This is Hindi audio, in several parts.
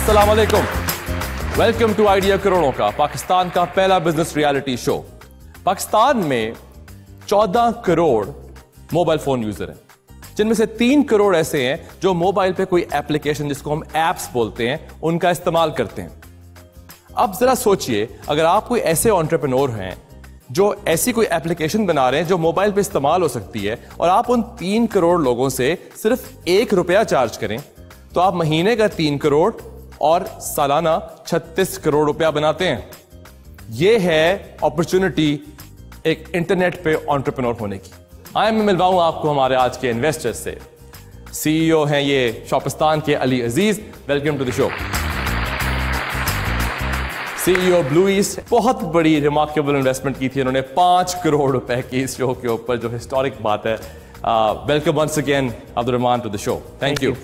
अस्सलाम वालेकुम। वेलकम टू आइडिया करोड़ों का, पाकिस्तान का पहला बिजनेस रियलिटी शो। पाकिस्तान में 14 करोड़ मोबाइल फोन यूजर हैं, जिनमें से 3 करोड़ ऐसे हैं जो मोबाइल पे कोई एप्लीकेशन, जिसको हम एप्स बोलते हैं, उनका इस्तेमाल करते हैं। अब जरा सोचिए, अगर आप कोई ऐसे एंटरप्रेन्योर हैं जो ऐसी कोई एप्लीकेशन बना रहे हैं जो मोबाइल पे इस्तेमाल हो सकती है, और आप उन 3 करोड़ लोगों से सिर्फ 1 रुपया चार्ज करें, तो आप महीने का 3 करोड़ और सालाना 36 करोड़ रुपया बनाते हैं। यह है अपॉर्चुनिटी एक इंटरनेट पे एंटरप्रेन्योर होने की। आइए मैं मिलवाऊं आपको हमारे आज के इन्वेस्टर्स से। सीईओ हैं ये शॉपिस्तान के Ali Aziz, welcome to the show. CEO Blue East, बहुत बड़ी रिमार्केबल इन्वेस्टमेंट की थी इन्होंने, 5 करोड़ रुपए की इस शो के ऊपर, जो हिस्टोरिक बात है। Welcome once again Abdurrahman to the show. Thank you.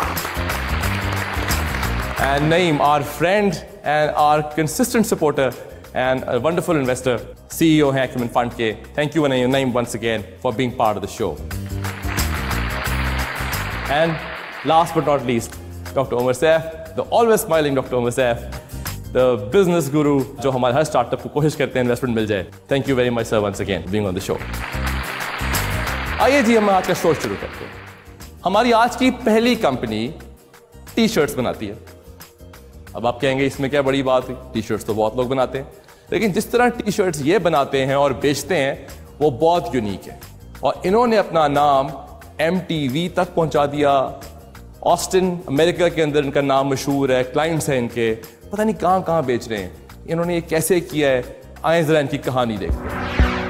And Naeem, our friend and our consistent supporter and a wonderful investor, CEO है Acumen Fund के. Thank you Naeem once again for being part of the show. And last but not least, Dr. Omar Saif, the always smiling Dr. Omar Saif, the business guru जो हमारे हर स्टार्टअप को कोशिश करते हैं इन्वेस्टमेंट मिल जाए. Thank you very much sir once again being on the show. आइए जी हम आज का शो शुरू करते हैं। हमारी आज की पहली कंपनी टी शर्ट्स बनाती है। अब आप कहेंगे इसमें क्या बड़ी बात है, टी शर्ट्स तो बहुत लोग बनाते हैं, लेकिन जिस तरह टी शर्ट्स ये बनाते हैं और बेचते हैं वो बहुत यूनिक है। और इन्होंने अपना नाम MTV तक पहुंचा दिया। ऑस्टिन अमेरिका के अंदर इनका नाम मशहूर है, क्लाइंट्स हैं इनके, पता नहीं कहां कहां बेच रहे हैं। इन्होंने ये कैसे किया है, आए जरा इनकी कहानी देखते हैं।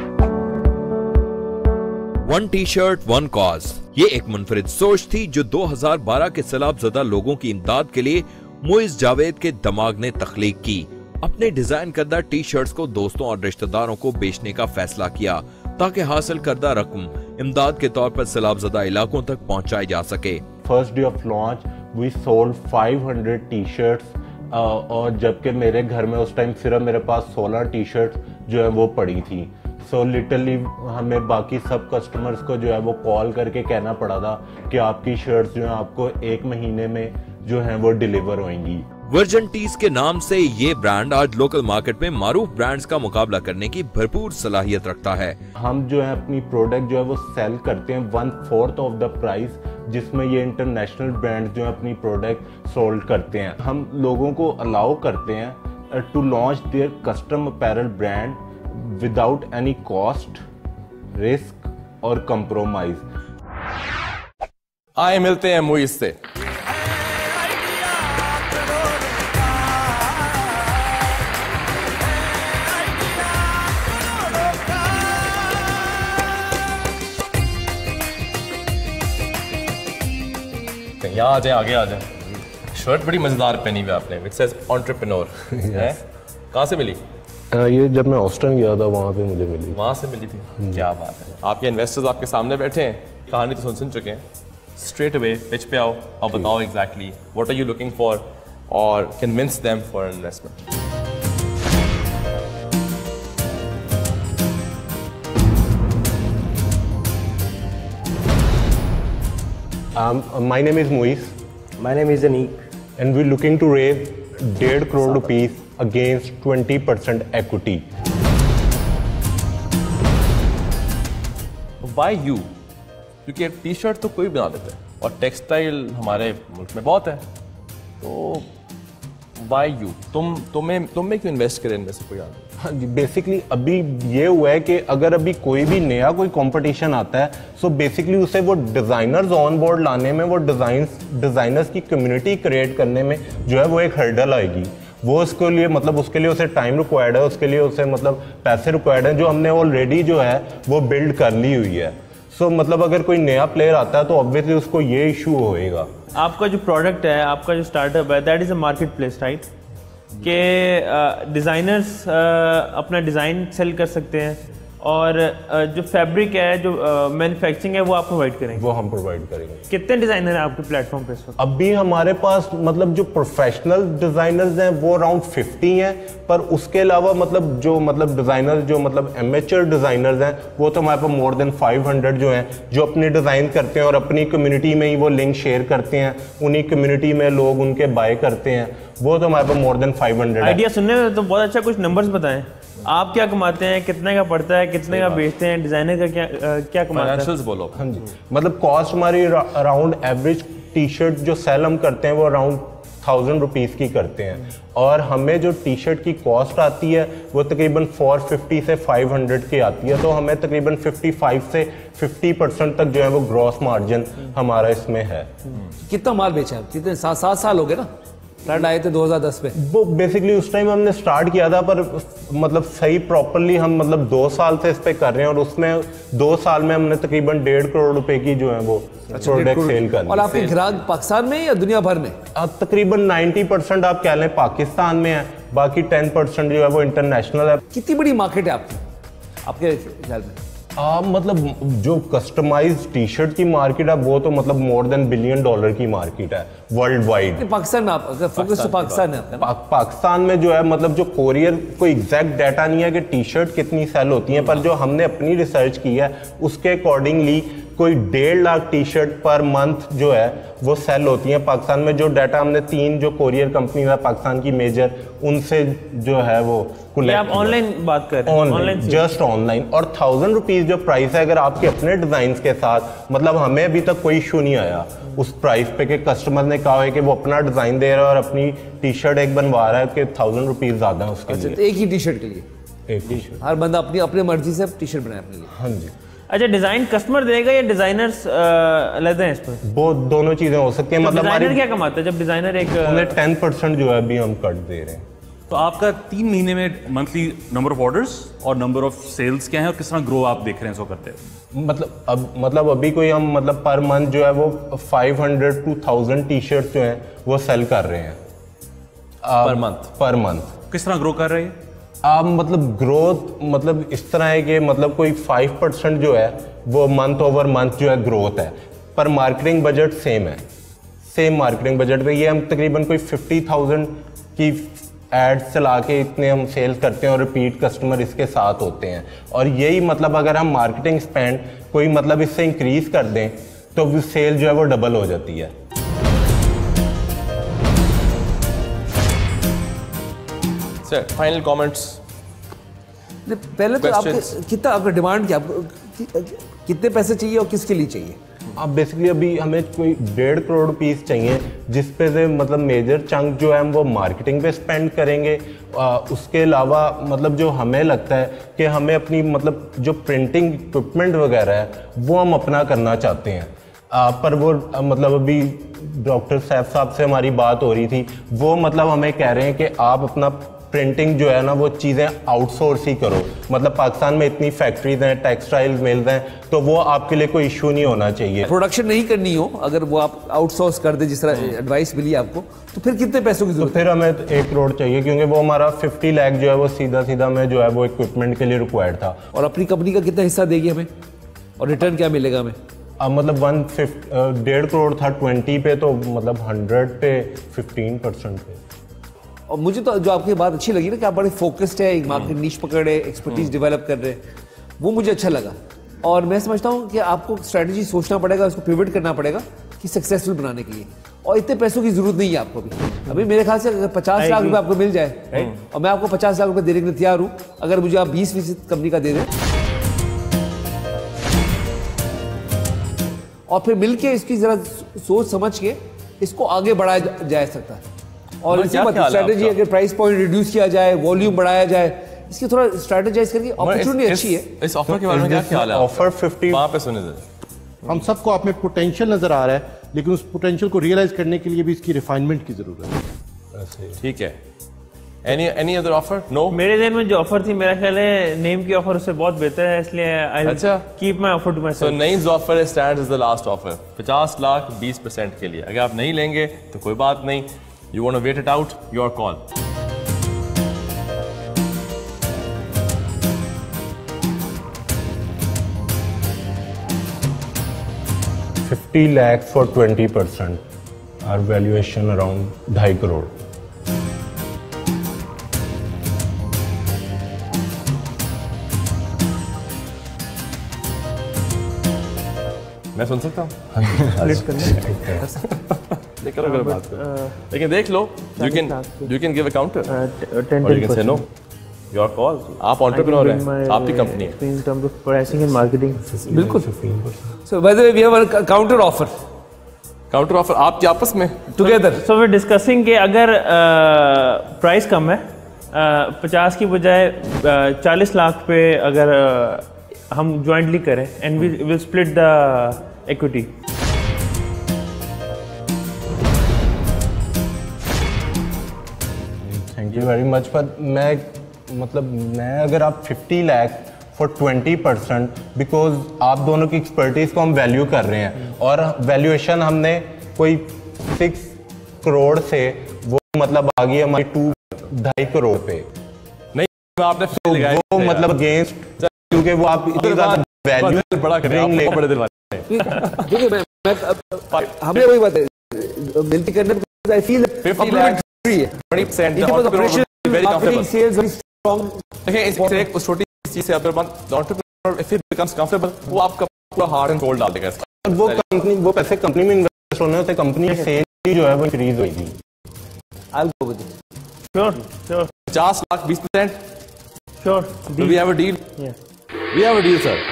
One T shirt one cause, ये एक मुनफरिद सोच थी जो 2012 के सैलाबज़दा लोगों की इमदाद के लिए मुइज़ जावेद के दिमाग ने तख्लीक की। अपने डिजाइन करदा टी शर्ट्स को दोस्तों और रिश्तेदारों को बेचने का फैसला किया ताकि हासिल करदा रकम इमदाद के तौर पर सैलाबज़दा इलाकों तक पहुंचाई जा सके। First day of launch we sold 500 T shirts और जबकि मेरे घर में उस टाइम सिर्फ मेरे पास 16 टी शर्ट्स जो है वो पड़ी थी। सो लिटरली हमें बाकी सब कस्टमर्स को जो है वो कॉल करके कहना पड़ा था कि आपकी शर्ट्स जो है आपको 1 महीने में जो है वो डिलीवर होंगी। वर्जन टीज के नाम से ये ब्रांड आज लोकल मार्केट में मारूफ ब्रांड्स का मुकाबला करने की भरपूर सलाहियत रखता है। हम जो है अपनी प्रोडक्ट जो है वो सेल करते हैं 1/4 ऑफ द प्राइस, जिसमें ये इंटरनेशनल ब्रांड जो है अपनी प्रोडक्ट सोल्ड करते हैं। हम लोगों को अलाउ करते हैं to launch their custom apparel brand without any cost, risk और कंप्रोमाइज। आए मिलते हैं मुइज़ से। यहाँ आ जाए, आगे आ जाए। शर्ट बड़ी मजेदार पहनी हुई आपने, इट सेज एंटरप्रेन्योर है। कहाँ से मिली? ये जब मैं ऑस्टिन गया था वहाँ पे मुझे मिली। वहाँ से मिली थी? क्या बात है। आपके इन्वेस्टर्स आपके सामने बैठे हैं, कहानी तो सुन चुके हैं। स्ट्रेट अवे पिच पे आओ और बताओ exactly what are you looking for और convince them for investment. My name is Muiz. My name is Anik. And we're looking to raise 1.5 crore rupees against 20% equity. Why you? क्योंकि एक टी शर्ट तो कोई बना देता है और टेक्सटाइल हमारे मुल्क में बहुत है, तो why you? तुम में क्यों इन्वेस्ट करें इनमें से कोई आदमी? हाँ जी, बेसिकली अभी ये हुआ है कि अगर अभी कोई भी नया कोई कंपटीशन आता है, सो बेसिकली उसे वो डिज़ाइनर्स ऑन बोर्ड लाने में, वो डिज़ाइनर्स की कम्युनिटी क्रिएट करने में जो है वो एक हर्डल आएगी। वो उसके लिए मतलब उसके लिए उसे टाइम रिक्वायर्ड है, उसके लिए उसे मतलब पैसे रिक्वायर्ड हैं, जो हमने ऑलरेडी जो है वो बिल्ड कर ली हुई है। सो मतलब अगर कोई नया प्लेयर आता है तो ऑब्वियसली उसको ये इशू होएगा। आपका जो प्रोडक्ट है, आपका जो स्टार्टअप है, that is a marketplace, right? कि डिज़ाइनर्स अपना डिज़ाइन सेल कर सकते हैं और जो फैब्रिक है, जो मैन्युफैक्चरिंग है, वो आप प्रोवाइड करेंगे? वो हम प्रोवाइड करेंगे। कितने डिज़ाइनर हैं आपके प्लेटफॉर्म पे इस वक्त? अभी हमारे पास मतलब जो प्रोफेशनल डिज़ाइनर्स हैं वो अराउंड 50 हैं, पर उसके अलावा मतलब जो मतलब डिज़ाइनर जो मतलब एमेचर डिज़ाइनर्स हैं वो तो हमारे पास मोर देन 500 जो हैं, जो अपने डिज़ाइन करते हैं और अपनी कम्युनिटी में ही वो लिंक शेयर करते हैं, उन्हीं कम्युनिटी में लोग उनके बाय करते हैं, वो तो हमारे पास मोर देन 500 है। आइडिया सुनने में तो बहुत अच्छा, कुछ नंबर्स बताएं। आप क्या कमाते हैं, कितने का पड़ता है, कितने का बेचते हैं, डिज़ाइनर का क्या कमाता है? फाइनेंशियल्स बोलो। हाँ जी, मतलब कॉस्ट हमारी अराउंड एवरेज टी शर्ट जो सेल हम करते हैं वो अराउंड 1000 रुपीज़ की करते हैं, और हमें जो टी शर्ट की कॉस्ट आती है वो तकरीबन 450 से 500 की आती है, तो हमें तकरीबन 55 से 50% तक जो है वो ग्रॉस मार्जिन हमारा इसमें है। कितना माल बेचा है? कितने 7 साल हो गए ना, फ्लड आए थे 2010 में। वो बेसिकली उस टाइम हमने स्टार्ट किया था, पर मतलब सही प्रॉपरली हम मतलब 2 साल से इस पे कर रहे हैं, और उसमें 2 साल में हमने तकरीबन 1.5 करोड़ रुपए की जो है वो प्रोडक्ट सेल कर दी। और आपके ग्राहक पाकिस्तान में या दुनिया भर में? अब तकरीबन 90% आप कह लें पाकिस्तान में है, बाकी 10% जो है वो इंटरनेशनल है। कितनी बड़ी मार्केट है आपके ख्याल में? मतलब जो कस्टमाइज्ड टी शर्ट की मार्केट है वो तो मतलब मोर देन $1 बिलियन की मार्केट है वर्ल्ड वाइड। पाकिस्तान में आप फोकस तो पाकिस्तान है पाकिस्तान में जो है मतलब जो कोरियर कोई एग्जैक्ट डाटा नहीं है कि टी शर्ट कितनी सेल होती है, पर जो हमने अपनी रिसर्च की है उसके अकॉर्डिंगली कोई 1.5 lakh T shirt per month जो है वो सेल होती हैं पाकिस्तान में। जो डाटा हमने 3 जो कोरियर कंपनी है पाकिस्तान की मेजर, उनसे जो है वो आप ऑनलाइन बात कर रहे हैं? Online, just online. और 1000 रुपीज़ जो प्राइस है, अगर आपके अपने डिज़ाइन के साथ, मतलब हमें अभी तक कोई इशू नहीं आया उस प्राइस पे कि कस्टमर ने कहा है कि वो अपना डिज़ाइन दे रहा है और अपनी टी शर्ट एक बनवा रहा है कि 1000 रुपीज़ ज़्यादा है उसके लिए। एक ही टी शर्ट के लिए एक टी शर्ट हर बंदा अपनी मर्जी से टी शर्ट बनाए अपने लिए। हाँ जी। अच्छा, डिजाइन कस्टमर देगा या डिजाइनर्स लेते हैं इस पर? वो दोनों चीजें हो सकती हैं। मतलब डिजाइनर क्या कमाता है जब डिजाइनर एक उन्हें 10% जो है अभी हम कट दे रहे हैं। तो आपका 3 महीने में मंथली नंबर ऑफ ऑर्डर्स और नंबर ऑफ सेल्स क्या है और किस तरह ग्रो आप देख रहे हैं इसको करते हैं? मतलब अभी कोई हम मतलब पर मंथ जो है वो 500 to 1000 टी शर्ट जो हैं वो सेल कर रहे हैं पर मंथ। किस तरह ग्रो कर रहे हैं? मतलब ग्रोथ मतलब इस तरह है कि मतलब कोई 5% जो है वो मंथ ओवर मंथ जो है ग्रोथ है, पर मार्केटिंग बजट सेम है, सेम मार्केटिंग बजट पे। ये हम तकरीबन कोई 50,000 की एड्स चला के इतने हम सेल्स करते हैं और रिपीट कस्टमर इसके साथ होते हैं। और यही मतलब अगर हम मार्केटिंग स्पेंड कोई मतलब इससे इंक्रीज कर दें तो सेल जो है वो डबल हो जाती है। Final comments. पहले तो आपके कितना आपका डिमांड क्या, कितने पैसे चाहिए और किसके लिए चाहिए? अब बेसिकली अभी हमें कोई 1.5 करोड़ रुपीस चाहिए, जिस पे से मतलब मेजर चंक जो है हम वो मार्केटिंग पे स्पेंड करेंगे। उसके अलावा मतलब जो हमें लगता है कि हमें अपनी मतलब जो प्रिंटिंग इक्विपमेंट वगैरह है वो हम अपना करना चाहते हैं। पर वो मतलब अभी डॉक्टर सैफ साहब से हमारी बात हो रही थी, वो मतलब हमें कह रहे हैं कि आप अपना प्रिंटिंग जो है ना वो चीज़ें आउटसोर्स ही करो। मतलब पाकिस्तान में इतनी फैक्ट्रीज हैं, टेक्सटाइल मिल्स हैं, तो वो आपके लिए कोई इशू नहीं होना चाहिए। प्रोडक्शन नहीं करनी हो, अगर वो आप आउटसोर्स कर दे जिस तरह एडवाइस मिली आपको, तो फिर कितने पैसों की जरूरत? तो फिर हमें 1 करोड़ चाहिए, क्योंकि वो हमारा 50 लाख जो है वो सीधा में जो है वो इक्विपमेंट के लिए रिक्वायर्ड था। और अपनी कंपनी का कितना हिस्सा देगी हमें और रिटर्न क्या मिलेगा हमें? मतलब 1.5 करोड़ था 20 पे, तो मतलब 100 पे 15% पे। और मुझे तो जो आपकी बात अच्छी लगी ना कि आप बड़े फोकस्ड है, एक मार्केट नीश पकड़े, एक्सपर्टीज डेवलप कर रहे हैं, वो मुझे अच्छा लगा। और मैं समझता हूँ कि आपको स्ट्रैटेजी सोचना पड़ेगा, उसको पिवट करना पड़ेगा कि सक्सेसफुल बनाने के लिए। और इतने पैसों की जरूरत नहीं है आपको अभी मेरे ख्याल से अगर 50 लाख रुपए आपको मिल जाए, राइट, और मैं आपको 50 लाख रुपए देने के लिए तैयार हूँ, अगर मुझे आप 20% कंपनी का दे दें और फिर मिलके इसकी जरा सोच समझ के इसको आगे बढ़ाया जा सकता है। और इसी स्ट्रैटेजी अगर प्राइस पॉइंट रिड्यूस किया जाए, वॉल्यूम बढ़ाया जाए, इसकी थोड़ा स्ट्रैटेजाइज करके अपॉर्चुनिटी अच्छी है। इस ऑफर के बारे में क्या ख्याल है? ऑफर 50 वहां पे सुने जरा। हम सबको आप में पोटेंशियल नजर आ रहा है, लेकिन उस पोटेंशियल को रियलाइज करने के लिए भी इसकी रिफाइनमेंट की जरूरत है। ठीक है। Any other offer? नो। मेरे ज़हन में जो ऑफर थी, मेरा ख्याल है नेम की ऑफर उससे बहुत बेहतर है, इसलिए आई अच्छा, keep my offer to myself. So Naeem's offer stands as the last offer, 50 lakh 20% के लिए। अगर आप नहीं लेंगे तो कोई बात नहीं, you want to wait it out, your call. 50 lakhs for 20%. Our valuation around 2.5 crore. मैं सुन सकता हूँ लेकिन देख लो, you can give a counter or you can say no. Your call. आप entrepreneur हैं, आपकी कंपनी है. In terms of pricing and marketing. बिल्कुल. So by the way, we have a counter offer. Counter offer आपके आपस में Together. So we're discussing कि अगर प्राइस कम है 50 की बजाय 40 लाख पे अगर हम जॉइंटली करें and we will split the equity. Thank you very much. पर मैं अगर आप 50 लाख फॉर 20%, बिकॉज आप दोनों की एक्सपर्टीज को हम वैल्यू कर रहे हैं और वैल्यूएशन हमने कोई 6 करोड़ से वो मतलब आ गई हमारी 2.5 करोड़ पे. नहीं आपने तो वो मतलब अगेंस्ट, क्योंकि वो आप इतनी ज़्यादा वैल्यू बड़ा कर रहे हैं, आप बड़े दिल वाले हैं. देखिए मैं हमने वही बात है मिलती करने में I feel 50 lakh 20% very comfortable. Sales very strong. देखिए इससे एक छोटी चीज से entrepreneur if it becomes comfortable वो आपका पूरा हार्ड एंड सोल डाल देगा. वो पैसे कंपनी में इन्वेस्ट होने से कंपनी की सेल जो है वो इंक्रीज होगी. I will go with Sure. 50 lakh 20%. Sure. Do we have a deal? Yeah. We have a deal, sir.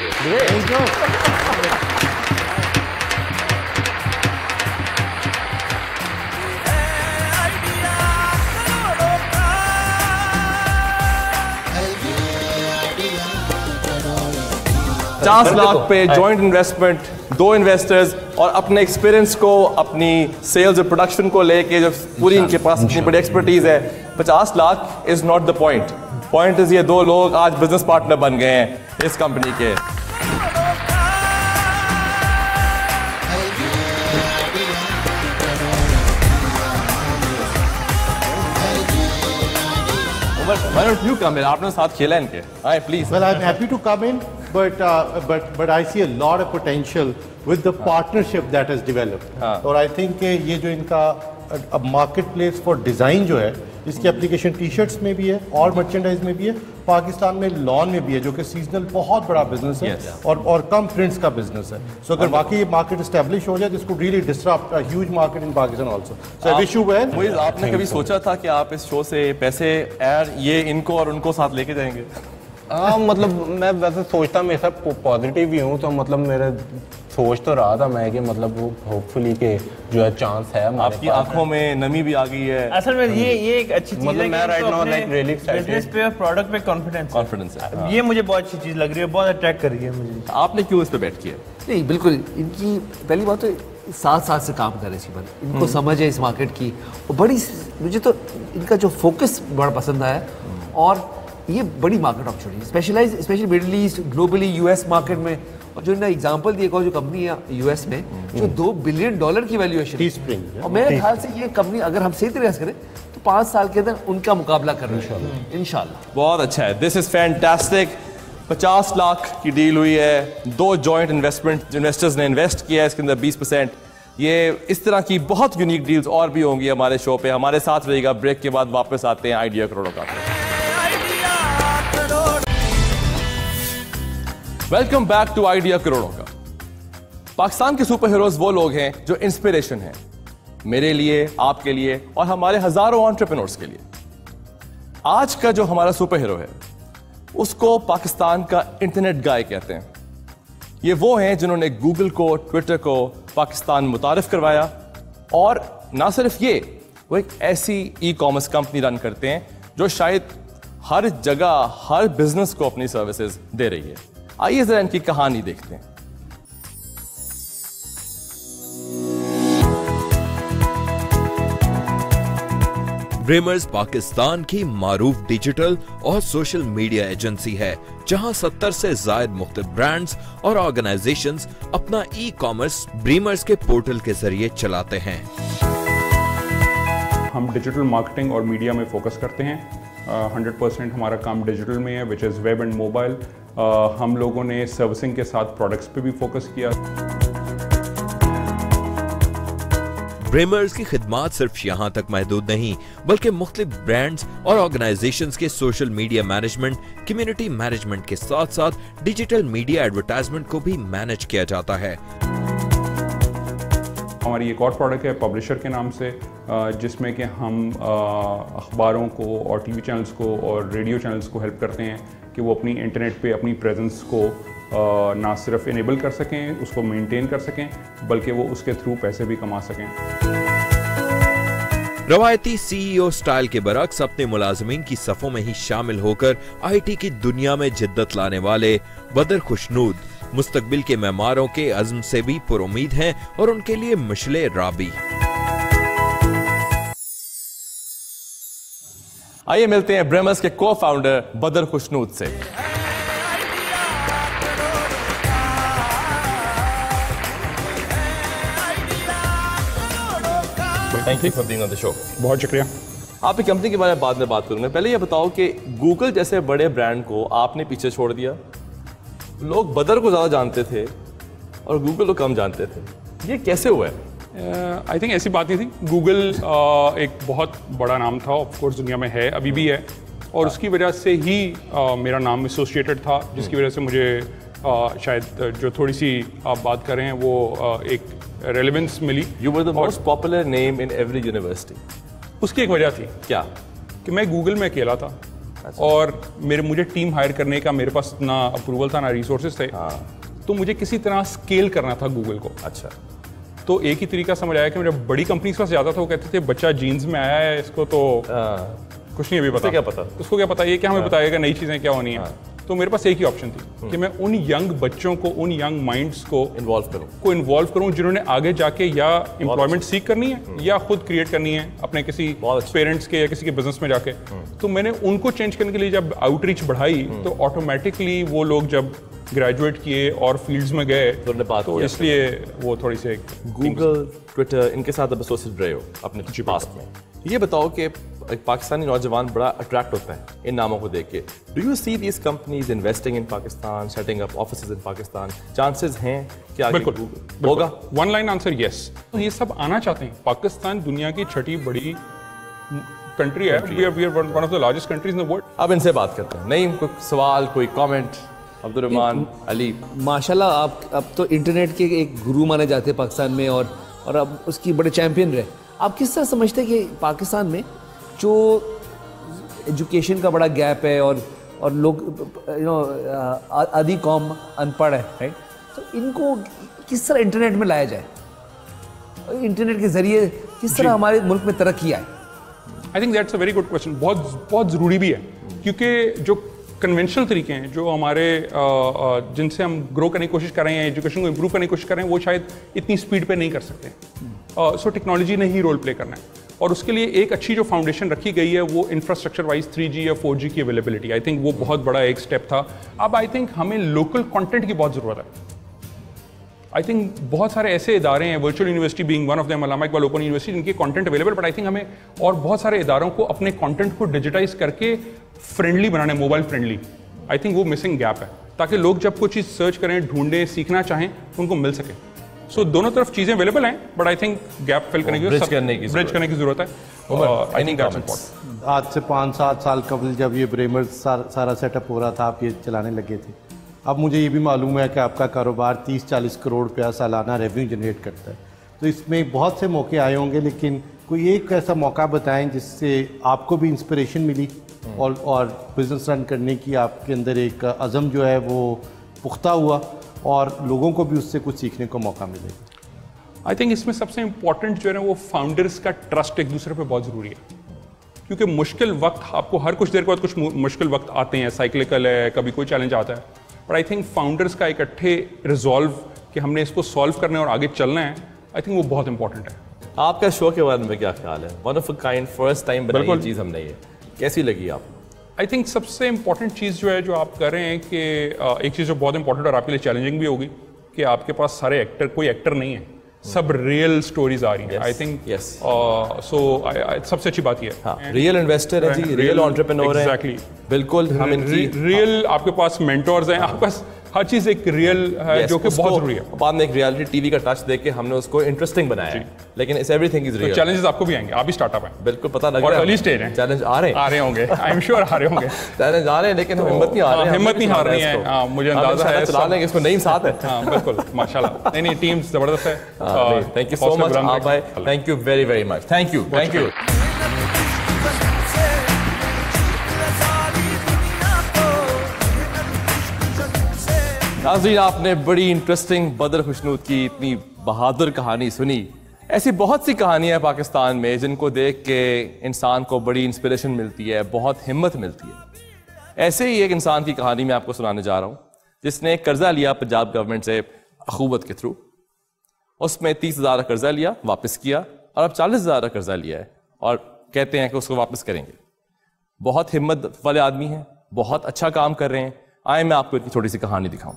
$50 lakh पे जॉइंट इन्वेस्टमेंट, 2 इन्वेस्टर्स और अपने एक्सपीरियंस को, अपनी सेल्स और प्रोडक्शन को लेके जो पूरी इनके पास इतनी बड़ी एक्सपर्टीज है. 50 lakh is not the point. Point is ये 2 लोग आज बिजनेस पार्टनर बन गए हैं इस कंपनी के. Why don't you come in? आपने साथ खेला इनके. Aye, please. Well, I'm happy to come in, but I see a lot of potential with the partnership that has developed. और I think ये जो इनका अब मार्केट प्लेस फॉर डिज़ाइन जो है इसकी एप्लीकेशन टी शर्ट्स में भी है और मर्चेंडाइज में भी है, पाकिस्तान में लॉन में भी है जो कि सीजनल बहुत बड़ा बिजनेस है और कम प्रिंट्स का बिजनेस है. सो अगर वाकई ये मार्केट एस्टेब्लिश हो जाए, this could really disrupt a huge market in Pakistan also. So I wish you well. Muiz, आपने कभी सोचा था कि आप इस शो से पैसे ये इनको और उनको साथ लेके जाएंगे? मतलब मैं वैसे सोचता हमेशा पॉजिटिव ही हूँ, तो मतलब मेरे सोच तो रहा था मैं कि मतलब वो होपफुली के जो है चांस है. आपकी आंखों में नमी भी आ गई है. असल में ये एक अच्छी चीज मतलब है मैं right now like really business पे और प्रोडक्ट पे कॉन्फिडेंस है. ये मुझे बहुत अच्छी चीज लग रही है, बहुत अट्रैक्ट कर रही है मुझे. आपने क्यों इस पे बैठ किया? नहीं बिल्कुल, इनकी पहली बात तो 7 साल से काम कर रहे हैं. इनको समझ है इस मार्केट की और बड़ी, मुझे तो इनका जो फोकस बड़ा पसंद आया और ये बड़ी market opportunity specialise specially middle east, globally US market में. और जो इन्होंने एग्जांपल दिए जो कंपनी है यूएस में जो $2 बिलियन की वैल्यूएशन, और मेरे ख्याल से ये कंपनी अगर हम सही तरीके से करें तो 5 साल के अंदर उनका मुकाबला कर रहे हैं इंशाल्लाह. बहुत अच्छा है. This is fantastic. 50 लाख की डील हुई है, 2 जॉइंट इन्वेस्टर्स ने इन्वेस्ट किया है इसके अंदर 20%. ये इस तरह की बहुत यूनिक डील्स और भी होंगी हमारे शो पे. हमारे साथ रहिएगा. ब्रेक के बाद वापस आते हैं आइडिया करोड़ों का. वेलकम बैक टू आइडिया करोड़ों का. पाकिस्तान के सुपर हीरोज वो लोग हैं जो इंस्पिरेशन हैं मेरे लिए, आपके लिए और हमारे हजारों एंटरप्रेन्योर्स के लिए. आज का जो हमारा सुपर हीरो है उसको पाकिस्तान का इंटरनेट गाय कहते हैं. ये वो हैं जिन्होंने गूगल को, ट्विटर को पाकिस्तान मुतारिफ करवाया. और ना सिर्फ ये, वो एक ऐसी ई कॉमर्स कंपनी रन करते हैं जो शायद हर जगह हर बिजनेस को अपनी सर्विसेज दे रही है. आइए जरा इनकी कहानी देखते हैं. ब्रेमर्स पाकिस्तान की मारूफ डिजिटल और सोशल मीडिया एजेंसी है जहां 70 से ज्यादा मुख्तलिफ ब्रांड्स और ऑर्गेनाइजेशंस अपना ई कॉमर्स ब्रेमर्स के पोर्टल के जरिए चलाते हैं. हम डिजिटल मार्केटिंग और मीडिया में फोकस करते हैं. 100% हमारा काम डिजिटल में है, which is web and mobile. हम लोगों ने सर्विसिंग के साथ प्रोडक्ट्स पे भी फोकस किया. ब्रेमर्स की खिदमात सिर्फ यहाँ तक महदूद नहीं, बल्कि मुख्तलिफ ब्रांड्स और ऑर्गेनाइजेशंस के social media management, community management के साथ साथ डिजिटल मीडिया एडवर्टाइजमेंट को भी मैनेज किया जाता है। हमारी एक और प्रोडक्ट है पब्लिशर के नाम से, जिसमें कि हम अखबारों को और टीवी चैनल्स को और रेडियो चैनल्स को हेल्प करते हैं कि वो अपनी इंटरनेट पे अपनी प्रेजेंस को ना सिर्फ इनेबल कर सकें, उसको मेंटेन कर सकें, बल्कि वो उसके थ्रू पैसे भी कमा सकें। रवायती सीईओ स्टाइल के बरक्स अपने मुलाजमीन की सफों में ही शामिल होकर आईटी की दुनिया में जिद्दत लाने वाले बदर खुशनूद मुस्तकबिल के मेमारों के अज़्म से भी पुरुमीद हैं और उनके लिए मशले राबी। आइए मिलते हैं ब्रेमर्स के को फाउंडर बदर खुशनूद से। Thank you for being on the show. बहुत शुक्रिया। आपकी कंपनी के बारे में बाद में बात करूंगा, पहले ये बताओ कि गूगल जैसे बड़े ब्रांड को आपने पीछे छोड़ दिया। लोग बदर को ज़्यादा जानते थे और गूगल को कम जानते थे, ये कैसे हुआ है? आई थिंक ऐसी बात नहीं थी। गूगल एक बहुत बड़ा नाम था, ऑफ कोर्स दुनिया में है, अभी भी है, और उसकी वजह से ही मेरा नाम एसोसिएटेड था, जिसकी वजह से मुझे शायद जो थोड़ी सी आप बात कर रहे हैं वो एक रेलेवेंस मिली। You were the most popular name in every university. उसकी एक वजह थी क्या कि मैं गूगल में अकेला था और मुझे टीम हायर करने का मेरे पास ना अप्रूवल था ना रिसोर्सेज थे। तो मुझे किसी तरह स्केल करना था गूगल को। अच्छा, तो एक ही तरीका समझ आया कि मेरा बड़ी कंपनी के पास जाता था, वो कहते थे बच्चा जीन्स में आया है, इसको तो कुछ नहीं अभी पता। क्या पता उसको क्या पता, ये क्या हमें बताएगा नई चीज़ें क्या होनी है। तो मेरे पास एक ही ऑप्शन थी कि मैं उन यंग बच्चों को, उन यंग माइंड्स को इन्वॉल्व करूं जिन्होंने आगे जाके या एम्प्लॉयमेंट सीख करनी है या खुद क्रिएट करनी है अपने किसी पेरेंट्स के या किसी के बिजनेस में जाके। तो मैंने उनको चेंज करने के लिए जब आउटरीच बढ़ाई तो ऑटोमेटिकली वो लोग जब ग्रेजुएट किए और फील्ड्स में गए तो इसलिए वो थोड़ी सी गूगल, ट्विटर, इनके साथ अब एसोसिएट रहे हो अपने पास्ट में। ये बताओ कि एक पाकिस्तानी नौजवान बड़ा अट्रैक्ट होता है इन नामों को देख के। Do you see these companies investing in Pakistan, setting up offices in Pakistan? Chances हैं कि आगे बिल्कुल होगा? One line answer yes. तो ये सब आना चाहते हैं। पाकिस्तान दुनिया की छठी बड़ी कंट्री है, we are one of the largest countries in the world. अब इनसे बात करते हैं। नहीं, कोई सवाल, कोई कमेंट? अब्दुर्रहमान अली, माशाल्लाह आप अब तो इंटरनेट के एक गुरु माने जाते हैं पाकिस्तान में और अब उसकी बड़े चैंपियन रहे। आप किस तरह समझते हैं कि पाकिस्तान में जो एजुकेशन का बड़ा गैप है और लोग आधी कौम अनपढ़ है, राइट? तो इनको किस तरह इंटरनेट में लाया जाए, इंटरनेट के जरिए किस तरह हमारे मुल्क में तरक्की आए? I think that's a very good question. बहुत ज़रूरी भी है, क्योंकि जो कन्वेंशनल तरीके हैं जो हमारे जिनसे हम ग्रो करने की कोशिश कर रहे हैं, एजुकेशन को इम्प्रूव करने की कोशिश कर रहे हैं, वो शायद इतनी स्पीड पे नहीं कर सकते। सो टेक्नोलॉजी ने ही रोल प्ले करना है, और उसके लिए एक अच्छी जो फाउंडेशन रखी गई है वो इंफ्रास्ट्रक्चर वाइज 3G या 4G की अवेलेबिलिटी, आई थिंक वो बहुत बड़ा एक स्टेप था। अब आई थिंक हमें लोकल कंटेंट की बहुत ज़रूरत है। आई थिंक बहुत सारे ऐसे इदारे हैं, virtual university being one of them, Allama Iqbal open university, जिनके content available, but I think हमें और बहुत सारे इदारों को अपने कंटेंट को डिजिटाइज करके फ्रेंडली बनाना, मोबाइल फ्रेंडली। आई थिंक वो मिसिंग गैप है, ताकि लोग जब कोई चीज़ सर्च करें, ढूंढें, सीखना चाहें, उनको मिल सके। सो दोनों तरफ चीज़ें अवेलेबल हैं, but I think gap fill करने की ब्रिज करने की जरूरत है। I think that's important. आज से 5-7 साल कबल जब ये ब्रेमर्स सारा सेटअप हो रहा था, आप ये चलाने लगे थे। अब मुझे ये भी मालूम है कि आपका कारोबार 30-40 करोड़ रुपया सालाना रेवेन्यू जनरेट करता है, तो इसमें बहुत से मौके आए होंगे, लेकिन कोई एक ऐसा मौका बताएं जिससे आपको भी इंस्पिरेशन मिली और बिजनेस रन करने की आपके अंदर एक अज़म जो है वो पुख्ता हुआ और लोगों को भी उससे कुछ सीखने को मौका मिले। आई थिंक इसमें सबसे इंपॉर्टेंट जो है वो फाउंडर्स का ट्रस्ट एक दूसरे पे बहुत ज़रूरी है, क्योंकि मुश्किल वक्त आपको हर कुछ देर के बाद कुछ मुश्किल वक्त आते हैं, साइक्लिकल है, कभी कोई चैलेंज आता है, बट आई थिंक फाउंडर्स का इकट्ठे रिजॉल्व कि हमने इसको सॉल्व करना है और आगे चलना है, आई थिंक वो बहुत इंपॉर्टेंट है। आपका शो के बारे में क्या ख्याल है? One of a kind, first time बनाई चीज़ हमने, ये कैसी लगी आपको? आई थिंक सबसे इंपॉर्टेंट चीज़ जो है जो आप कर रहे हैं कि एक चीज़ जो बहुत इंपॉर्टेंट और आपके लिए चैलेंजिंग भी होगी कि आपके पास सारे एक्टर, कोई एक्टर नहीं है, सब रियल स्टोरीज आ रही हैं। आई थिंक सो सबसे अच्छी बात ये है, रियल इन्वेस्टर है जी, रियल एंटरप्रेन्योर है। एग्जैक्टली। बिल्कुल हम इनकी रियल आपके पास मेंटोर्स हैं, आपके पास हर चीज एक रियल है जो कि बहुत जरूरी है। बाद में एक रियलिटी टीवी का टच देके हमने उसको इंटरेस्टिंग बनाया है, लेकिन it's everything is real. Challenges आपको भी आएंगे, आप भी स्टार्टअप हैं, बिल्कुल पता लग और रहा है अर्ली स्टेज हैं, चैलेंज आ रहे होंगे, आई एम श्योर आ रहे होंगे। चैलेंज आ रहे हैं, लेकिन हिम्मत नहीं हार रहे हैं, हिम्मत नहीं हार रही है। हाँ, मुझे अंदाजा है चला लेंगे इसको, नहीं साथ है। हाँ बिल्कुल, माशाल्लाह। नहीं टीम जबरदस्त है। थैंक यू सो मच आप भाई, thank you very very much, thank you thank you. नाज़रीन, आपने बड़ी इंटरेस्टिंग बदर खुशनूद की इतनी बहादुर कहानी सुनी। ऐसी बहुत सी कहानियां हैं पाकिस्तान में जिनको देख के इंसान को बड़ी इंस्पिरेशन मिलती है, बहुत हिम्मत मिलती है। ऐसे ही एक इंसान की कहानी मैं आपको सुनाने जा रहा हूँ, जिसने कर्जा लिया पंजाब गवर्नमेंट से अखूबत के थ्रू। उसमें 30,000 का कर्जा लिया, वापस किया, और अब 40,000 का कर्जा लिया है और कहते हैं कि उसको वापस करेंगे। बहुत हिम्मत वाले आदमी हैं, बहुत अच्छा काम कर रहे हैं। आए मैं आपको इनकी छोटी सी कहानी दिखाऊं।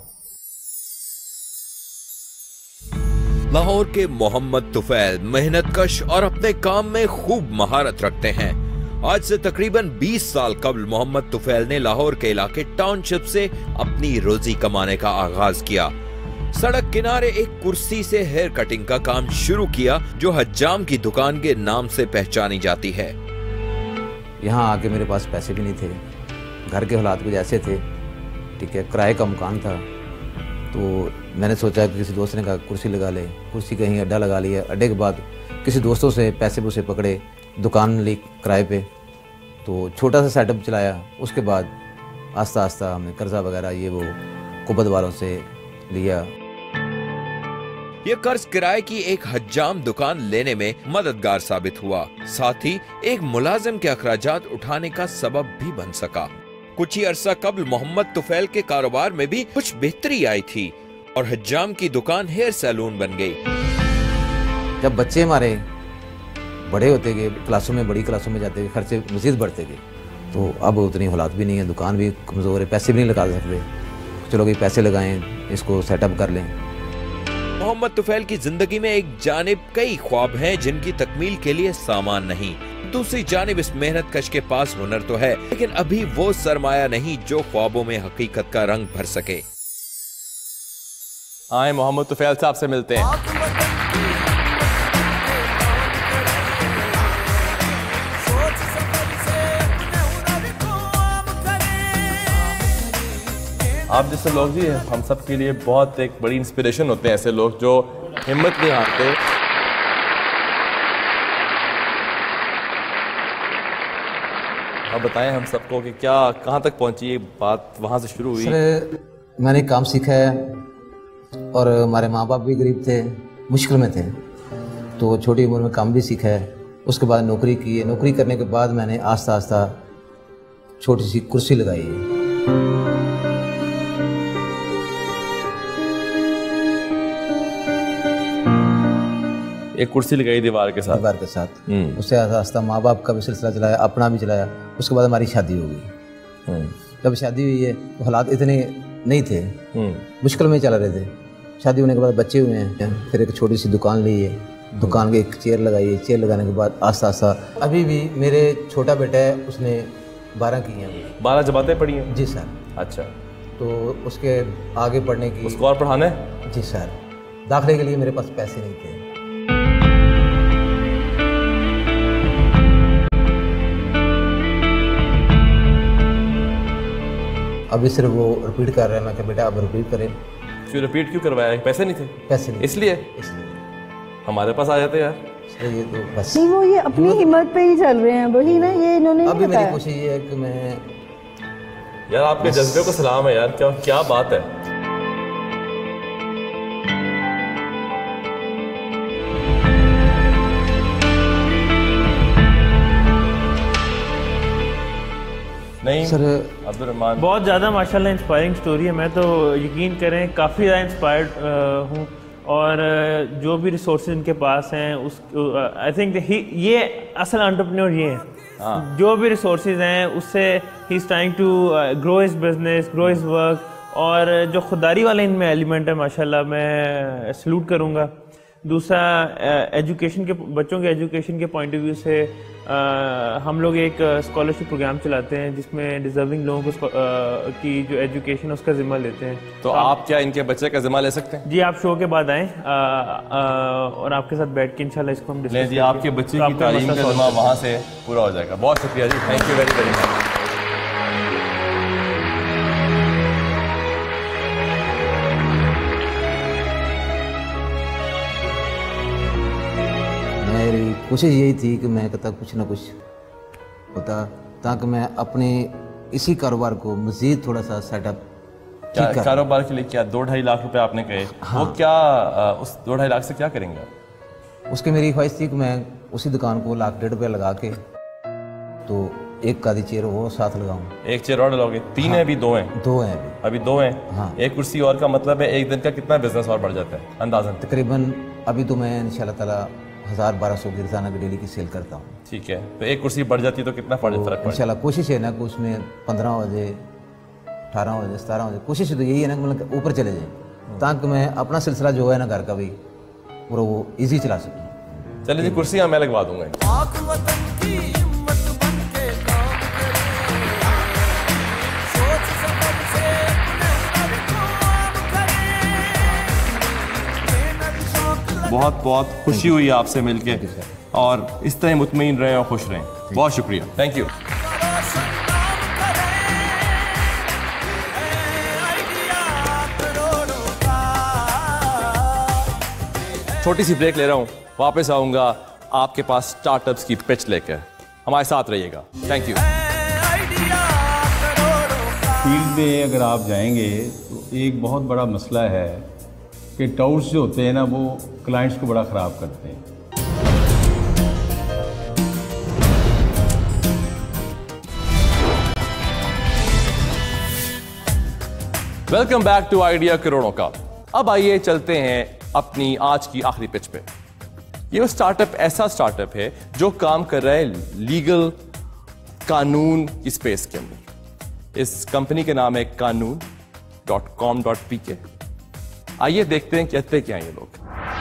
लाहौर के मोहम्मद तुफैल मेहनतकश और अपने काम में खूब महारत रखते हैं। आज से तकरीबन 20 साल कबल मोहम्मद तुफैल ने लाहौर के इलाके टाउनशिप से अपनी रोजी कमाने का आगाज किया। सड़क किनारे एक कुर्सी से हेयर कटिंग का काम शुरू किया, जो हज्जाम की दुकान के नाम से पहचानी जाती है। यहाँ आके मेरे पास पैसे भी नहीं थे, घर के हालात कुछ ऐसे थे, ठीक है, किराए का मकान था। तो मैंने सोचा कि किसी दोस्त ने कहा कुर्सी लगा ले, कुर्सी कहीं अड्डा लगा लिया। अड्डे के बाद किसी दोस्तों से पैसे पकड़े, दुकान ली किराए पे, तो छोटा सा सेटअप चलाया। उसके बाद आस्ता आस्ता हमने कर्जा वगैरह ये वो कुबत वालों से लिया। ये कर्ज किराए की एक हज्जाम दुकान लेने में मददगार साबित हुआ, साथ ही एक मुलाजिम के अखराजात उठाने का सबब भी बन सका। कुछ ही अरसा कबल मोहम्मद तुफैल के कारोबार में भी कुछ बेहतरी आई थी और हज्जाम की दुकान हेयर सैलून बन गई। जब बच्चे हमारे बड़े होते गए, क्लासों में बड़ी क्लासों में जाते गए, खर्चे मजीद बढ़ते गए, तो अब उतनी हालात भी नहीं है, दुकान भी कमज़ोर है, पैसे भी नहीं लगा सकते। चलो भाई पैसे लगाएं, इसको सेटअप कर लें। मोहम्मद तुफैल की जिंदगी में एक जानिब कई ख्वाब हैं जिनकी तकमील के लिए सामान नहीं, दूसरी जानिब इस मेहनतकश के पास हुनर तो है, लेकिन अभी वो सरमाया नहीं जो ख्वाबों में हकीकत का रंग भर सके। आए मोहम्मद तुफैल साहब से मिलते हैं। आप जैसे लोग जी हम सब के लिए बहुत एक बड़ी इंस्पिरेशन होते हैं, ऐसे लोग जो हिम्मत नहीं हारते। आप बताएं हम सबको कि क्या कहाँ तक पहुंची ये बात, वहाँ से शुरू हुई? सर मैंने काम सीखा है और हमारे माँ बाप भी गरीब थे, मुश्किल में थे, तो छोटी उम्र में काम भी सीखा है। उसके बाद नौकरी की है, नौकरी करने के बाद मैंने आस्ता आस्ता छोटी सी कुर्सी लगाई है। एक कुर्सी लगाई दीवार के साथ। उससे आस्ता आस्ता माँ बाप का भी सिलसिला चलाया, अपना भी चलाया। उसके बाद हमारी शादी हो गई। जब शादी हुई है तो हालात इतने नहीं थे, मुश्किल में चला रहे थे। शादी होने के बाद बच्चे हुए हैं, फिर एक छोटी सी दुकान ली है, दुकान की एक चेयर लगाई है। चेयर लगाने के बाद आस्ता आस्ता अभी भी मेरे छोटा बेटा है, उसने 12 की हैं। 12 जमातें पढ़ी हैं? जी सर। अच्छा, तो उसके आगे पढ़ने की, उसको और पढ़ाना है? जी सर। दाखिले के लिए मेरे पास पैसे नहीं थे। अभी सिर्फ वो रिपीट कर रहे हैं, मैं कहा बेटा अब रिपीट करें। क्यों रिपीट क्यों करवाया? पैसे नहीं थे? पैसे नहीं। इसलिए हमारे पास आ जाते यार। ये तो बस नहीं, वो ये अपनी हिम्मत पे ही चल रहे हैं, वही ना, ये इन्होंने अभी मेरी कोशिश ये है कि मैं यार आपके जज्बे को सलाम है यार, क्या बात है। नहीं सर, अब्दुल रहमान बहुत ज़्यादा माशाल्लाह इंस्पायरिंग स्टोरी है। मैं तो यकीन करें काफ़ी ज़्यादा इंस्पायर्ड हूँ, और जो भी रिसोर्सेज इनके पास हैं उस आई थिंक ये असल एंटरप्रेन्योर ये हैं। जो भी रिसोर्सेज हैं उससे ही is trying to grow his business, grow his work, और जो खुदारी वाले इनमें एलिमेंट है माशाल्लाह मैं सल्यूट करूँगा। दूसरा एजुकेशन के, बच्चों के एजुकेशन के पॉइंट ऑफ व्यू से हम लोग एक स्कॉलरशिप प्रोग्राम चलाते हैं जिसमें डिजर्विंग लोगों को की जो एजुकेशन है उसका जिम्मा लेते हैं। तो आप क्या इनके बच्चे का जिम्मा ले सकते हैं? जी, आप शो के बाद आएँ और आपके साथ बैठ के इंशाल्लाह इसको हम डिस्कस जी, आपके बच्चे की तालीम का जिम्मा वहाँ से पूरा हो जाएगा। बहुत शुक्रिया जी, thank you very very much. मेरी कोशिश यही थी कि मैं कहता कुछ ना कुछ होता ताकि मैं अपने इसी कारोबार को मज़ीद थोड़ा सा सेटअप। क्या कारोबार के लिए क्या 2-2.5 लाख रुपए आपने कहे? हाँ। वो क्या उस 2-2.5 लाख से क्या करेंगे? उसके मेरी ख्वाहिश थी कि मैं उसी दुकान को 1.5 लाख रुपये लगा के तो एक कादी चेयर वो साथ लगाऊं। एक चेयर और डलोगे? 3 हाँ। है अभी? 2 हैं। 2 हैं अभी 2 हैं। हाँ। एक कुर्सी और का मतलब है एक दिन का कितना बिजनेस और बढ़ जाता है अंदाजन? तकरीबन अभी तो मैं इंशाल्लाह ताला 1000-1200 की रोजाना की डेली की सेल करता हूँ। ठीक है, तो एक कुर्सी बढ़ जाती है तो कितना फर्क पड़ेगा? इंशाल्लाह कोशिश है ना कि उसमें 15 हो जाए, 18 हो जाए, 17 हो जाए। कोशिश तो यही है ना कि मतलब ऊपर चले जाए ताकि मैं अपना सिलसिला जो है ना घर का भी पूरा वो ईजी चला सकूँ। चलिए जी, कुर्सियाँ मैं लगवा दूंगा। बहुत बहुत खुशी हुई आपसे मिलके और इस तरह मुतमईन रहें और खुश रहें। बहुत शुक्रिया, थैंक यू। छोटी सी ब्रेक ले रहा हूं, वापस आऊंगा आपके पास स्टार्टअप्स की पिच लेकर। हमारे साथ रहिएगा, थैंक यू। फील्ड में अगर आप जाएंगे तो एक बहुत बड़ा मसला है कि टाउट्स जो होते हैं ना वो क्लाइंट्स को बड़ा ख़राब करते हैं। वेलकम बैक टू आइडिया करोड़ों का। अब आइए चलते हैं अपनी आज की आखिरी पिच पे। ये स्टार्टअप ऐसा स्टार्टअप है जो काम कर रहा है लीगल कानून की स्पेस के अंदर। इस कंपनी के नाम है kanun.com.pk। आइए देखते हैं कहते क्या हैं ये लोग।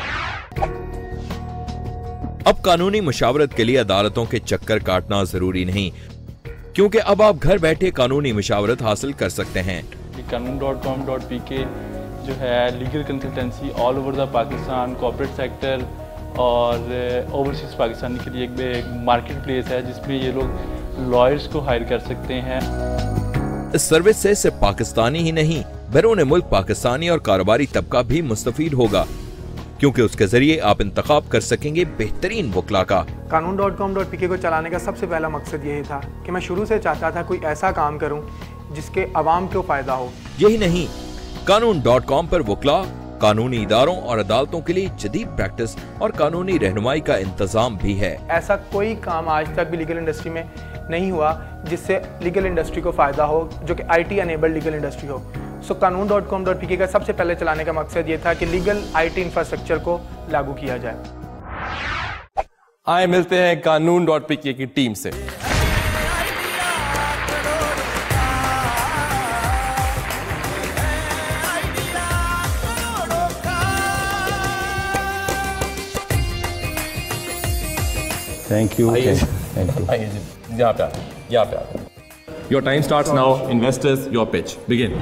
अब कानूनी मशावरत के लिए अदालतों के चक्कर काटना जरूरी नहीं, क्योंकि अब आप घर बैठे कानूनी मशावरत हासिल कर सकते हैं। kanun.com.pk जो है legal consultancy all over the Pakistan, corporate sector और ओवरसीज पाकिस्तानी के लिए एक मार्केट प्लेस है जिसमें ये लोग लॉयर्स को हायर कर सकते हैं। इस सर्विस से सिर्फ पाकिस्तानी ही नहीं बैरून मुल्क पाकिस्तानी और कारोबारी तबका भी मुस्तफीद होगा, क्योंकि उसके जरिए आप इंतखाब कर सकेंगे बेहतरीन वकला का। kanun.com.pk को चलाने का सबसे पहला मकसद यही था कि मैं शुरू से चाहता था कोई ऐसा काम करूं जिसके अवाम को फायदा हो। यही नहीं, kanun.com पर वकला, कानूनी इदारों और अदालतों के लिए जदीद प्रैक्टिस और कानूनी रहनुमाई का इंतजाम भी है। ऐसा कोई काम आज तक भी लीगल इंडस्ट्री में नहीं हुआ जिससे लीगल इंडस्ट्री को फायदा हो, जो कि IT अनेबल्ड लीगल इंडस्ट्री हो। सो kanun.com.pk का सबसे पहले चलाने का मकसद ये था कि लीगल IT इंफ्रास्ट्रक्चर को लागू किया जाए। आए मिलते हैं kanun.pk की टीम से। Thank you. यहाँ पे आते। Your time starts now. Investors, your pitch. Begin.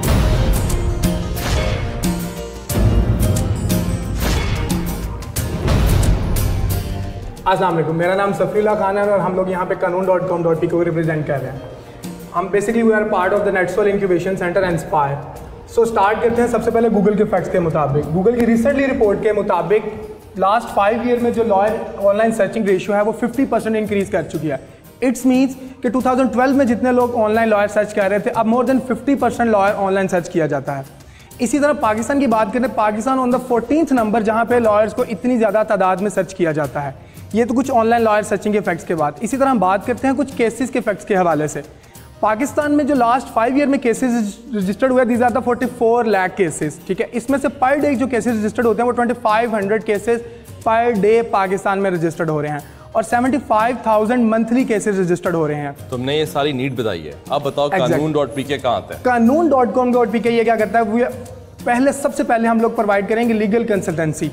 अस्सलाम वालेकुम, मेरा नाम सफीउल्लाह खान है और हम लोग यहाँ पे kanun.com.pk को रिप्रेजेंट कर रहे हैं। हम basically we are part of the Netsol incubation centre inspire. So start करते हैं सबसे पहले गूगल के फैक्ट्स के मुताबिक। गूगल की रिसेंटली रिपोर्ट के मुताबिक लास्ट 5 ईयर में जो लॉयर ऑनलाइन सर्चिंग रेशियो है वो 50% इंक्रीज कर चुकी है। इट्स मीन्स कि 2012 में जितने लोग ऑनलाइन लॉयर सर्च कर रहे थे, अब more than 50% lawyer online search किया जाता है। इसी तरह पाकिस्तान की बात करें, Pakistan on the 14th number जहां पे लॉयर्स को इतनी ज़्यादा तादाद में सर्च किया जाता है। ये तो कुछ ऑनलाइन लॉयर सर्चिंग के फैक्ट्स के बाद। इसी तरह हम बात करते हैं कुछ केसेस के फैक्ट्स के हवाले से। पाकिस्तान में जो लास्ट 5 ईयर में केसेस रजिस्टर्ड हुए, these are the 44 lakh cases. ठीक है, इसमें से पर डे जो केसेस रजिस्टर्ड होते हैं वो 2500 केसेस पर डे पाकिस्तान में रजिस्टर्ड हो रहे हैं और 75,000 मंथली केसेस रजिस्टर्ड हो रहे हैं। तुमने ये सारी नीड बताई है, अब बताओ kanun.pk कहाँ आता है? kanun.com.pk ये क्या करता है? सबसे पहले हम लोग प्रोवाइड करेंगे लीगल कंसल्टेंसी।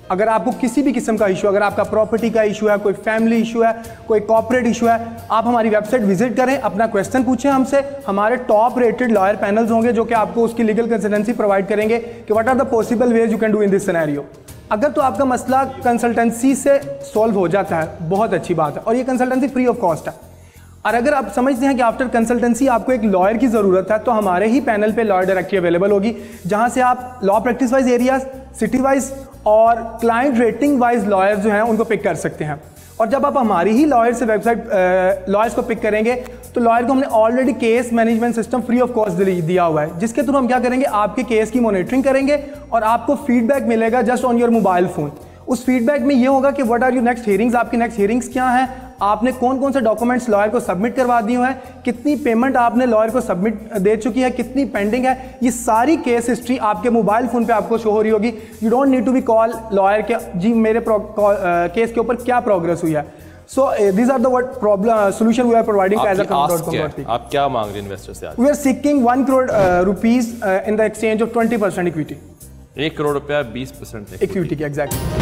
अगर आपको किसी भी किस्म का इशू, अगर आपका प्रॉपर्टी का इशू है, कोई फैमिली इशू है, कोई कॉर्पोरेट इशू है, आप हमारी वेबसाइट विजिट करें, अपना क्वेश्चन पूछें हमसे। हमारे टॉप रेटेड लॉयर पैनल्स होंगे जो कि आपको उसकी लीगल कंसल्टेंसी प्रोवाइड करेंगे कि what are the possible ways you can do in this scenario. अगर तो आपका मसला कंसल्टेंसी से सॉल्व हो जाता है, बहुत अच्छी बात है, और ये कंसल्टेंसी फ्री ऑफ कॉस्ट है। और अगर आप समझते हैं कि आफ्टर कंसल्टेंसी आपको एक लॉयर की ज़रूरत है, तो हमारे ही पैनल पे लॉयर डायरेक्टरी अवेलेबल होगी, जहां से आप law practice wise areas, city wise और क्लाइंट रेटिंग वाइज लॉयर जो हैं उनको पिक कर सकते हैं। और जब आप हमारी ही लॉयर से वेबसाइट लॉयर्स को पिक करेंगे, तो लॉयर को हमने already case management system free of cost दिया हुआ है, जिसके थ्रू हम क्या करेंगे, आपके केस की मॉनिटरिंग करेंगे और आपको फीडबैक मिलेगा just on your mobile phone. उस फीडबैक में ये होगा कि what are your next hearings, आपकी नेक्स्ट हियरिंग्स क्या हैं, आपने कौन कौन से डॉक्यूमेंट्स लॉयर को सबमिट करवा दिए हैं, कितनी पेमेंट आपने लॉयर को सबमिट दे चुकी है, कितनी पेंडिंग है, ये सारी केस हिस्ट्री आपके मोबाइल फोन पे आपको शो हो रही होगी। You don't need to be call lawyer के जी मेरे केस के ऊपर क्या प्रोग्रेस हुई है। So these are the what problem solution we are providing as a company. आप क्या मांग रहे हैं इन्वेस्टर से आज? We are seeking 1 crore rupees in the exchange of 20% equity. 1 crore रुपया 20% इक्विटी की, एग्जैक्टली।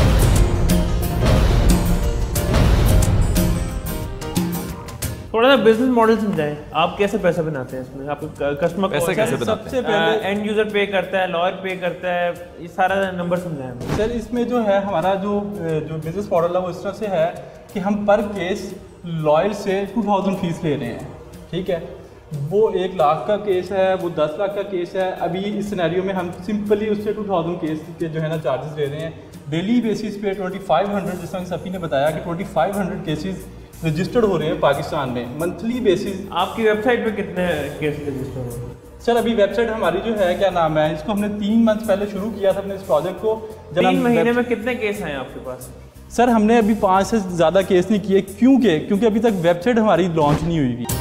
थोड़ा सा बिजनेस मॉडल समझाएं, आप कैसे पैसा बनाते हैं इसमें, आप कस्टमर पैसे कैसे बनाते हैं? सबसे पहले एंड यूजर पे करता है, लॉयर पे करता है, ये सारा नंबर समझाएं। सर इसमें जो है हमारा जो बिजनेस मॉडल है वो इस तरह से है कि हम पर केस लॉयर से 2000 फीस ले रहे हैं, ठीक है। वो 1 लाख का केस है, वो 10 लाख का केस है। अभी इस सिनेरियो में हम सिंपली उससे 2000 केस के जो है ना चार्जेस ले रहे हैं। डेली बेसिस पे 2500, जिस तरह सफ़ी ने बताया कि 2500 केसेस रजिस्टर्ड हो रहे हैं पाकिस्तान में मंथली बेसिस। आपकी वेबसाइट पे कितने केस रजिस्टर हो रहे हैं? सर अभी वेबसाइट हमारी जो है, क्या नाम है, इसको हमने 3 मंथ पहले शुरू किया था अपने इस प्रोजेक्ट को। 3 महीने में कितने केस हैं आपके पास? सर हमने अभी 5 से ज़्यादा केस नहीं किए, क्योंकि अभी तक वेबसाइट हमारी लॉन्च नहीं हुई थी।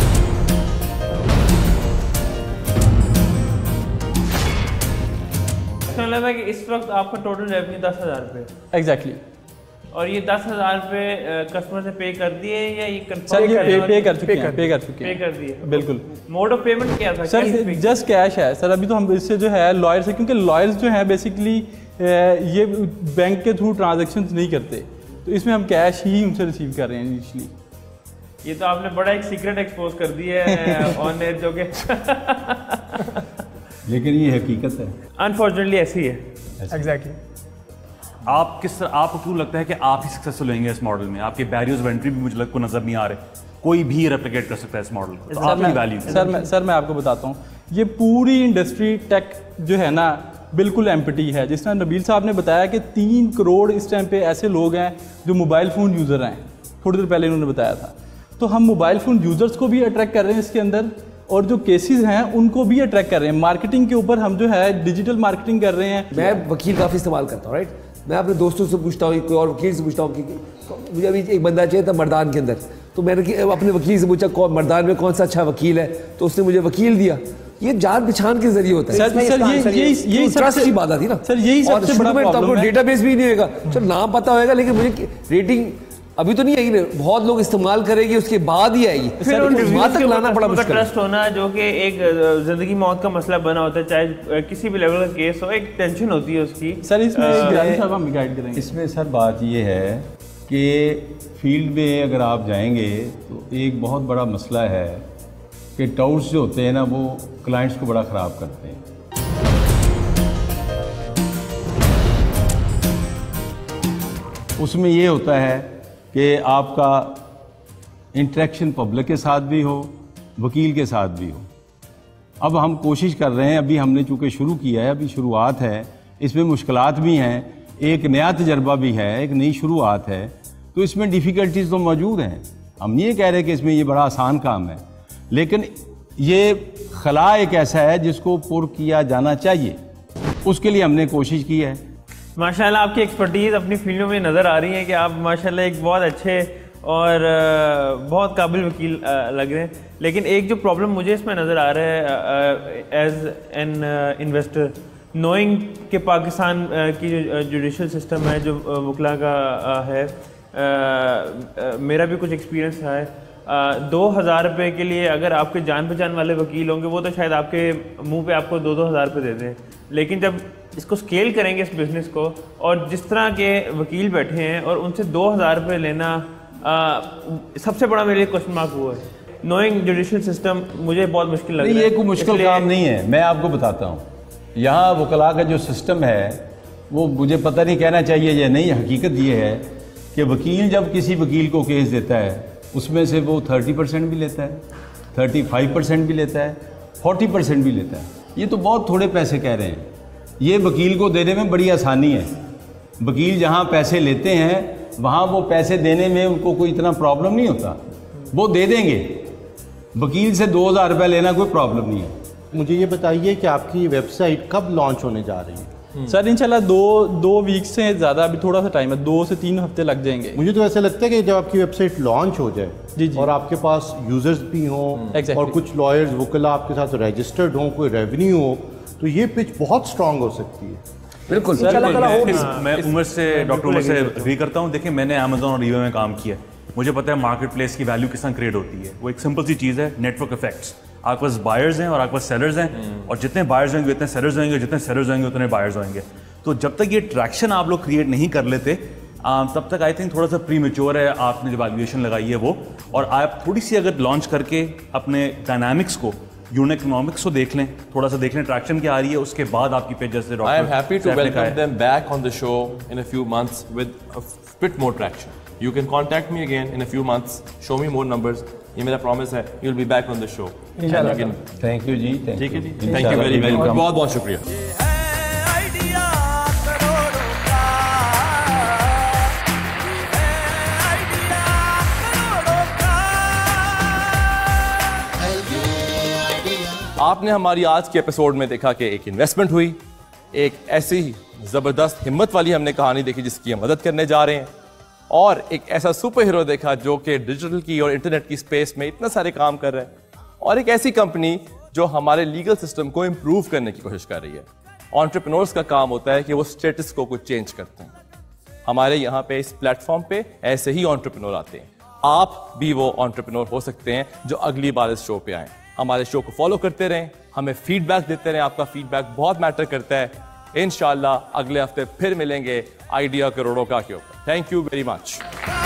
मतलब है कि इस वक्त आपका टोटल रेवेन्यू 10,000 रुपये। एग्जैक्टली। और ये 10,000 रुपये कस्टमर से पे कर दिए या ये सर ये पे कर चुके हैं, पे कर दिए? बिल्कुल। मोड ऑफ पेमेंट क्या था? सर जस्ट कैश है सर। अभी तो हम इससे जो है लॉयर से, क्योंकि लॉयर्स जो हैं बेसिकली ये बैंक के थ्रू ट्रांजेक्शन्स नहीं करते, तो इसमें हम कैश ही उनसे रिसीव कर रहे हैं इनिशियली। ये तो आपने बड़ा एक सीक्रेट एक्सपोज कर दिया है ऑन एयर, जो कि लेकिन ये हकीकत है, अनफॉर्चुनेटली ऐसी है। एग्जैक्टली। आपको क्यों लगता है कि आप ही सक्सेसफुल होंगे इस मॉडल में? आपके बैरियर्स ऑफ एंट्री भी मुझे लगता नजर नहीं आ रहे, कोई भी रेप्लिकेट कर सकता है इस मॉडल को, तो आपकी वैल्यू। सर मैं आपको बताता हूँ, ये पूरी इंडस्ट्री टेक जो है ना बिल्कुल एम्प्टी है। जिस तरह नबील साहब ने बताया कि 3 करोड़ इस टाइम पे ऐसे लोग हैं जो मोबाइल फ़ोन यूज़र हैं, थोड़ी देर पहले इन्होंने बताया था। तो हम मोबाइल फ़ोन यूज़र्स को भी अट्रैक्ट कर रहे हैं इसके अंदर, और जो केसेस हैं उनको भी अट्रैक्ट कर रहे हैं। मार्केटिंग के ऊपर हम जो है डिजिटल मार्केटिंग कर रहे हैं। मैं वकील काफ़ी इस्तेमाल करता हूँ, राइट। मैं अपने दोस्तों से पूछता हूँ, कोई और वकील से पूछता हूँ कि मुझे अभी एक बंदा चाहिए था मर्दान के अंदर, तो मैंने अपने वकील से पूछा कौन मर्दान में कौन सा अच्छा वकील है, तो उसने मुझे वकील दिया। ये जान पहचान के जरिए होता है सर। यही ट्रस्ट की बात आती है ना सर, यही सबसे बड़ा प्रॉब्लम है। डेटाबेस भी नहीं होगा, चलो नाम पता होगा, लेकिन मुझे रेटिंग अभी तो नहीं आएगी, बहुत लोग इस्तेमाल करेंगे उसके बाद ही आएगी। फिर वहाँ तक लाना बड़ा मुश्किल। ट्रस्ट होना जो कि एक जिंदगी मौत का मसला बना होता है, चाहे किसी भी लेवल का केस हो, एक टेंशन होती है उसकी। सर इसमें हम गाइड करेंगे। इसमें सर बात ये है कि फील्ड में अगर आप जाएंगे तो एक बहुत बड़ा मसला है कि टाउट्स जो होते हैं ना वो क्लाइंट्स को बड़ा ख़राब करते हैं। उसमें ये होता है कि आपका इंटरेक्शन पब्लिक के साथ भी हो, वकील के साथ भी हो। अब हम कोशिश कर रहे हैं, अभी हमने चूँकि शुरू किया है, अभी शुरुआत है, इसमें मुश्किलात भी हैं, एक नया तजर्बा भी है, एक नई शुरुआत है, तो इसमें डिफ़िकल्टीज तो मौजूद हैं। हम ये कह रहे कि इसमें ये बड़ा आसान काम है, लेकिन ये खला एक ऐसा है जिसको पुर किया जाना चाहिए, उसके लिए हमने कोशिश की है। माशाल्लाह आपकी एक्सपर्टीज़ अपनी फील्डों में नज़र आ रही है कि आप माशाल्लाह एक बहुत अच्छे और बहुत काबिल वकील लग रहे हैं। लेकिन एक जो प्रॉब्लम मुझे इसमें नज़र आ रहा है एज एन इन्वेस्टर, नोइंग कि पाकिस्तान की जो जुडिशल सिस्टम है, जो वकला का है, मेरा भी कुछ एक्सपीरियंस है। 2,000 रुपये के लिए अगर आपके जान पहचान वाले वकील होंगे, वो तो शायद आपके मुंह पे आपको 2-2 हज़ार रुपये दे दें, लेकिन जब इसको स्केल करेंगे इस बिज़नेस को, और जिस तरह के वकील बैठे हैं और उनसे 2000 रुपये लेना सबसे बड़ा मेरे लिए क्वेश्चन मार्क हुआ है। नोइंग जुडिशियल सिस्टम मुझे बहुत मुश्किल लग रहा है। ये कोई मुश्किल काम नहीं है, मैं आपको बताता हूँ। यहाँ वकला का जो सिस्टम है वो मुझे पता नहीं कहना चाहिए या नहीं, हकीकत ये है कि वकील जब किसी वकील को केस देता है उसमें से वो 30% भी लेता है, 35% भी लेता है, 40% भी लेता है। ये तो बहुत थोड़े पैसे कह रहे हैं। ये वकील को देने में बड़ी आसानी है। वकील जहाँ पैसे लेते हैं वहाँ वो पैसे देने में उनको कोई इतना प्रॉब्लम नहीं होता, वो दे देंगे। वकील से 2000 रुपये लेना कोई प्रॉब्लम नहीं है। मुझे ये बताइए कि आपकी वेबसाइट कब लॉन्च होने जा रही है? सर इंशाल्लाह दो वीक से ज़्यादा, अभी थोड़ा सा टाइम है, 2 से 3 हफ्ते लग जाएंगे। मुझे तो ऐसा लगता है कि जब आपकी वेबसाइट लॉन्च हो जाए जी और आपके पास यूजर्स भी हों और कुछ लॉयर्स वकला आपके साथ रजिस्टर्ड हों, कोई रेवेन्यू हो, तो ये पिच बहुत स्ट्रांग हो सकती है। बिल्कुल सर, मैं उमर से डॉक्टर उमर से एग्री करता हूँ। देखिए, मैंने अमेजोन और ईबे में काम किया, मुझे पता है मार्केट प्लेस की वैल्यू किस तरह क्रिएट होती है। वो एक सिंपल सी चीज़ है, नेटवर्क इफेक्ट्स। आपके पास बायर्स हैं और आपके पास सेलर्स हैं, और जितने बायर्स होंगे उतने सेलर्स होंगे, जितने सेलर्स होंगे उतने बायर्स होंगे। तो जब तक ये ट्रैक्शन आप लोग क्रिएट नहीं कर लेते तब तक आई थिंक थोड़ा सा प्री मेच्योर है आपने जो वैल्यूएशन लगाई है वो। और आप थोड़ी सी अगर लॉन्च करके अपने डायनामिक्स को, यूनिट इकोनॉमिक्स को देख लें, थोड़ा सा देख लें ट्रैक्शन क्या आ रही है, उसके बाद आपकी पेज जैसे I am happy to welcome them back on the show in a few months with a bit more traction. You can contact me again in a few months, show me more numbers. ये मेरा प्रॉमिस है, you'll be back on the show. Thank you जी, ठीक है जी, thank you very very much, बहुत बहुत शुक्रिया। आपने हमारी आज के एपिसोड में देखा कि एक इन्वेस्टमेंट हुई, एक ऐसी ज़बरदस्त हिम्मत वाली हमने कहानी देखी जिसकी हम मदद करने जा रहे हैं, और एक ऐसा सुपर हीरो देखा जो कि डिजिटल की और इंटरनेट की स्पेस में इतना सारे काम कर रहा है, और एक ऐसी कंपनी जो हमारे लीगल सिस्टम को इम्प्रूव करने की कोशिश कर रही है। एंटरप्रेन्योर्स का काम होता है कि वो स्टेटस को कुछ चेंज करते हैं। हमारे यहाँ पे इस प्लेटफॉर्म पे ऐसे ही एंटरप्रेन्योर आते हैं। आप भी वो एंटरप्रेन्योर हो सकते हैं जो अगली बार इस शो पे आए। हमारे शो को फॉलो करते रहें, हमें फीडबैक देते रहें, आपका फीडबैक बहुत मैटर करता है। इंशाल्लाह अगले हफ्ते फिर मिलेंगे आइडिया करोड़ों का के ऊपर। Thank you very much.